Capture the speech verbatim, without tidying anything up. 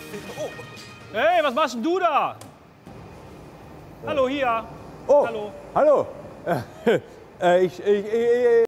Oh. Hey, was machst denn du da? Hallo, hier. Oh, Hallo. hallo. Äh, ich, ich, ich,